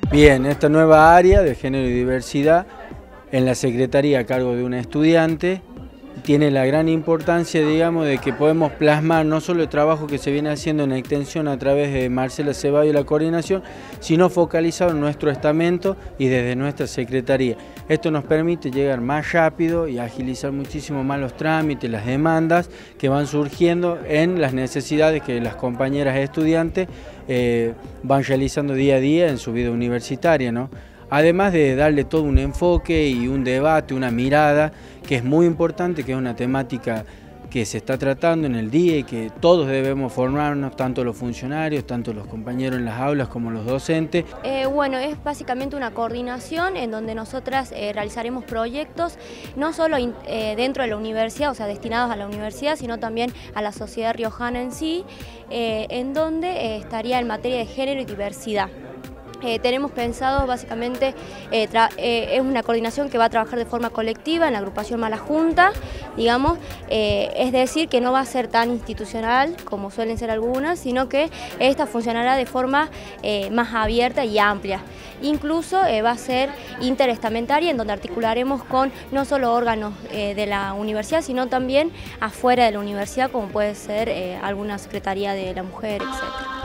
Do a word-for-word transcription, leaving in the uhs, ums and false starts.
Bien, esta nueva área de género y diversidad en la Secretaría a cargo de una estudiante tiene la gran importancia, digamos, de que podemos plasmar no solo el trabajo que se viene haciendo en extensión a través de Marcela Ceballos y la coordinación, sino focalizado en nuestro estamento y desde nuestra Secretaría. Esto nos permite llegar más rápido y agilizar muchísimo más los trámites, las demandas que van surgiendo en las necesidades que las compañeras estudiantes eh, van realizando día a día en su vida universitaria, ¿no? Además de darle todo un enfoque y un debate, una mirada, que es muy importante, que es una temática que se está tratando en el día y que todos debemos formarnos, tanto los funcionarios, tanto los compañeros en las aulas como los docentes. Eh, bueno, es básicamente una coordinación en donde nosotras eh, realizaremos proyectos, no solo in, eh, dentro de la universidad, o sea, destinados a la universidad, sino también a la sociedad riojana en sí, eh, en donde eh, estaría en materia de género y diversidad. Eh, tenemos pensado básicamente, eh, eh, es una coordinación que va a trabajar de forma colectiva en la agrupación Mala Junta, digamos, eh, es decir, que no va a ser tan institucional como suelen ser algunas, sino que esta funcionará de forma eh, más abierta y amplia. Incluso eh, va a ser interestamentaria, en donde articularemos con no solo órganos eh, de la universidad, sino también afuera de la universidad, como puede ser eh, alguna secretaría de la mujer, etcétera.